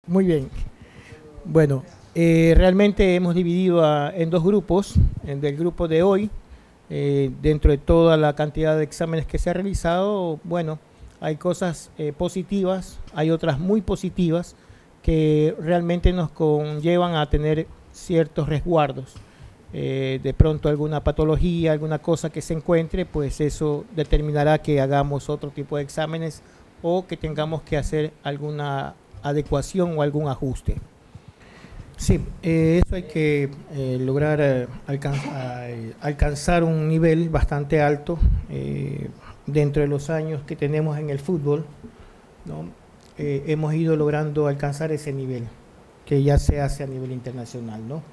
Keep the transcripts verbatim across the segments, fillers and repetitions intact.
Muy bien. Bueno, eh, realmente hemos dividido a, en dos grupos. En el grupo de hoy, eh, dentro de toda la cantidad de exámenes que se ha realizado, bueno, hay cosas eh, positivas, hay otras muy positivas que realmente nos conllevan a tener ciertos resguardos. Eh, de pronto alguna patología, alguna cosa que se encuentre, pues eso determinará que hagamos otro tipo de exámenes o que tengamos que hacer alguna adecuación o algún ajuste. Sí, eh, eso hay que eh, lograr eh, alcan eh, alcanzar un nivel bastante alto eh, dentro de los años que tenemos en el fútbol, ¿no? Eh, hemos ido logrando alcanzar ese nivel que ya se hace a nivel internacional, ¿no?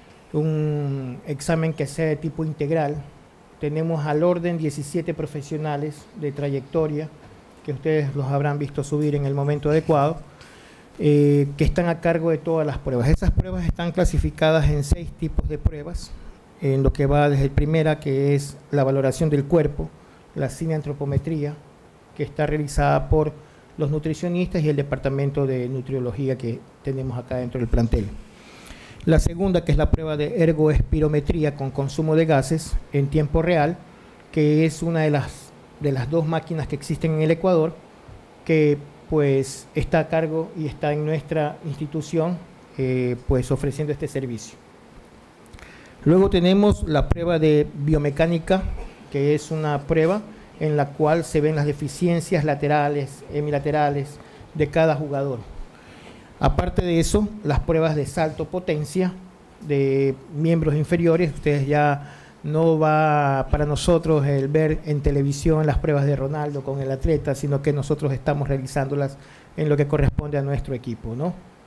Un examen que sea de tipo integral. Tenemos al orden diecisiete profesionales de trayectoria que ustedes los habrán visto subir en el momento adecuado, eh, que están a cargo de todas las pruebas. Esas pruebas están clasificadas en seis tipos de pruebas, en lo que va desde la primera, que es la valoración del cuerpo, la cineantropometría, que está realizada por los nutricionistas y el departamento de nutriología que tenemos acá dentro del plantel. La segunda, que es la prueba de ergoespirometría con consumo de gases en tiempo real, que es una de las, de las dos máquinas que existen en el Ecuador, que pues está a cargo y está en nuestra institución eh, pues ofreciendo este servicio. Luego tenemos la prueba de biomecánica, que es una prueba en la cual se ven las deficiencias laterales, hemilaterales de cada jugador. Aparte de eso, las pruebas de salto potencia de miembros inferiores. Ustedes ya no va para nosotros el ver en televisión las pruebas de Ronaldo con el atleta, sino que nosotros estamos realizándolas en lo que corresponde a nuestro equipo, ¿no?